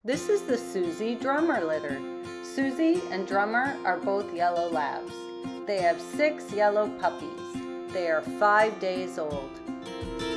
This is the Susie Drummer litter. Susie and Drummer are both yellow labs. They have 6 yellow puppies. They are 5 days old.